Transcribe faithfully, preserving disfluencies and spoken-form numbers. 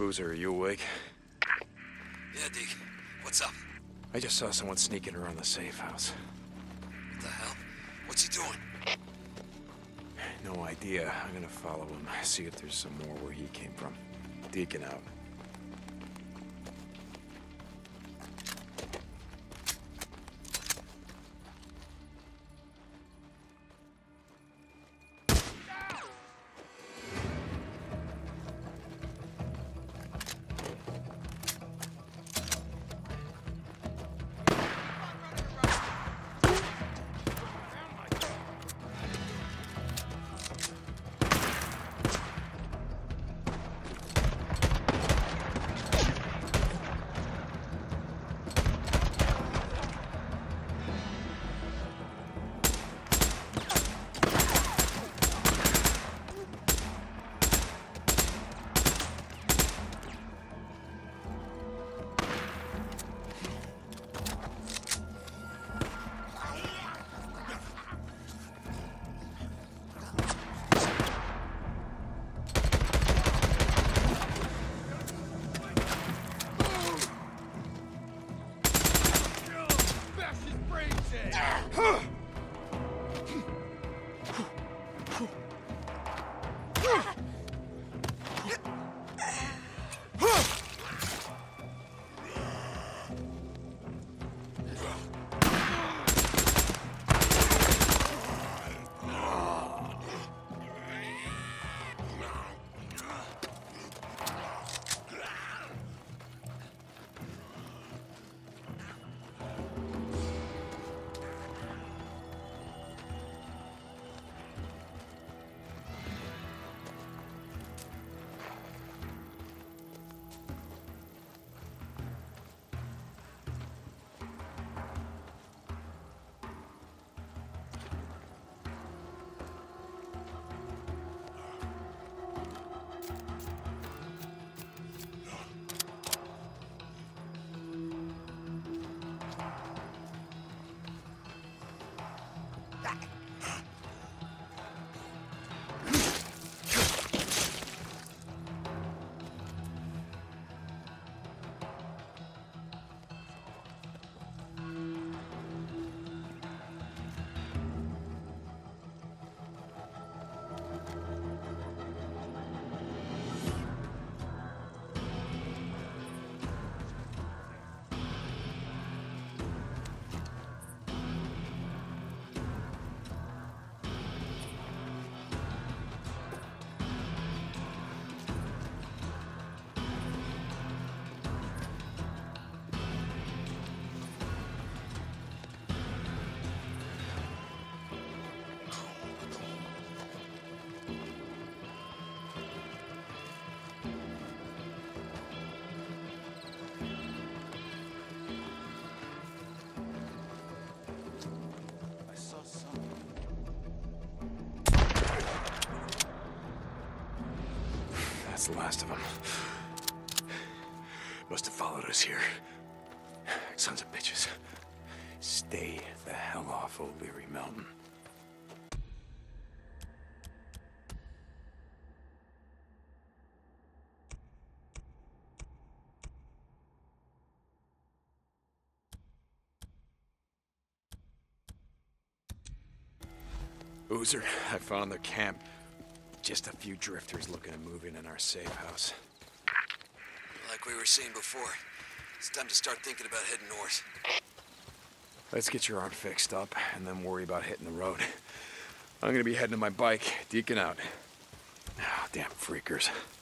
Boozer, are you awake? Yeah, Deacon. What's up? I just saw someone sneaking around the safe house. What the hell? What's he doing? No idea. I'm gonna follow him, see if there's some more where he came from. Deacon out. That's the last of them. Must have followed us here. Sons of bitches. Stay the hell off O'Leary Mountain. Boozer, I found their camp. Just a few drifters looking to move in in our safe house. Like we were saying before, it's time to start thinking about heading north. Let's get your arm fixed up, and then worry about hitting the road. I'm gonna be heading to my bike. Deacon out. Ah, damn freakers.